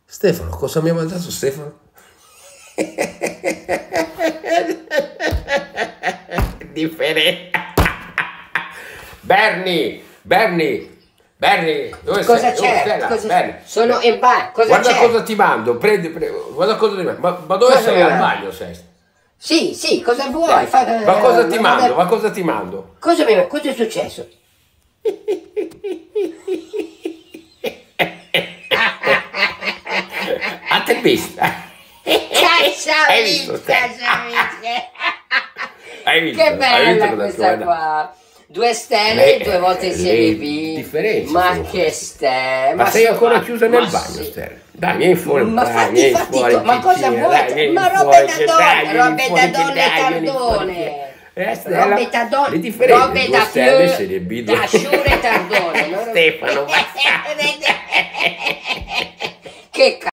Stefano, cosa mi ha mandato Stefano? Differente. Bernie, dove Cosa sei? c'è? Sono in bagno. Guarda cosa ti mando, guarda cosa ti mando. Ma dove Cosa sei? vuoi? Al bagno sei? Sì, cosa vuoi? Ma cosa ti mando? Ma cosa ti mando? Cosa è successo? A te vista? Hai visto? Hai visto? Che bella cosa questa ti qua. 2 stelle, 2 volte in Serie B. Differenze. Ma che stelle. Ma sei ancora chiusa nel bagno, sì. Stella? Dai, vieni fuori. Ma dai, fatti, fuori, ma cosa piccina, vuoi? dai, vieni Ma fuori, robe da dai, donne, vieni robe fuori, da che donne dai, vieni fuori, tardone. Stella, Robe da donne, le differenze, robe 2 da stelle, più, Serie B, da sciure tardone. Stefano, ma Che